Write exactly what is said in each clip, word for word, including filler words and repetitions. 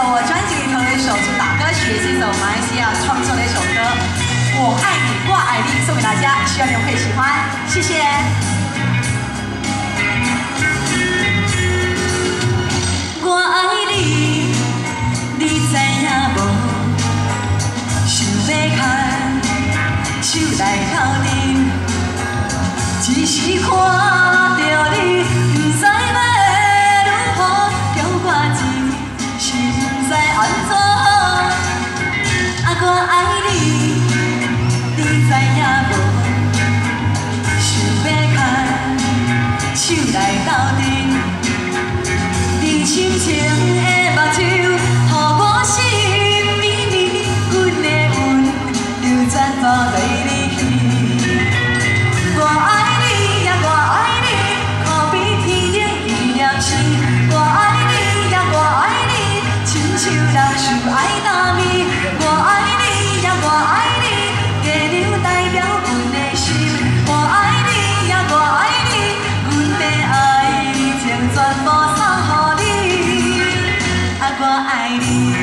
首我专辑里头的一首主打歌曲，是一首马来西亚创作的一首歌《我爱你，我爱你》，送给大家，希望你们会喜欢，谢谢。我爱你，你知影无？想要牵手来斗阵，只是看到你，不知要如何叫我情，是不知安怎好。啊，我爱你，你知影无？想要牵手来斗阵，你深情的目睭，予我心绵绵，阮的魂流转到对你去。我爱你呀，我爱你，可比天顶一粒星。我爱你呀，我爱你，亲像人受爱那咪。我爱你呀，我爱你，月亮代表阮的心。我爱你呀，我爱你，阮的爱情全部送予你。啊，我爱你。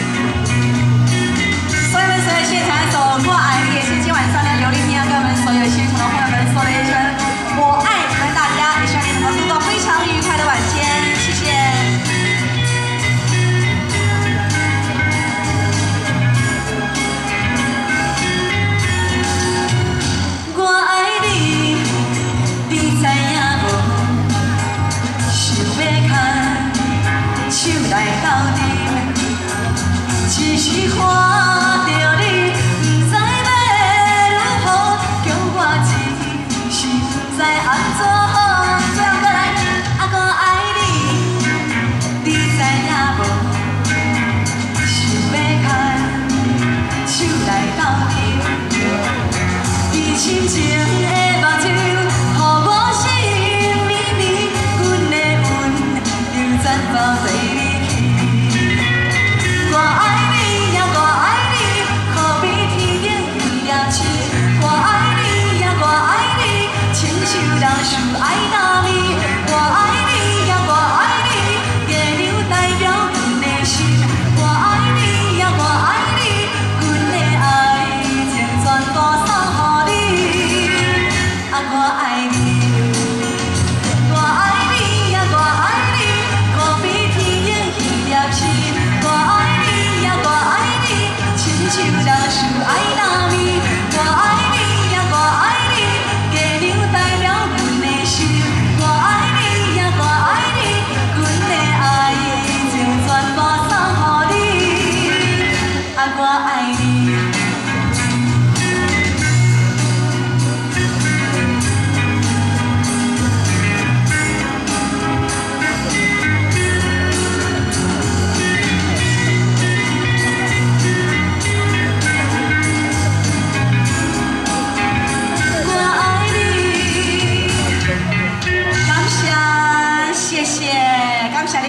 所以我们所有现场一首《我爱你》，也是今晚上的刘丽萍要跟我们所有现场的朋友们说了一声“我爱你们大家”，也希望你们能度过非常愉快的晚间，谢谢。我爱你，你知影无？想要牵手来斗阵，只是看。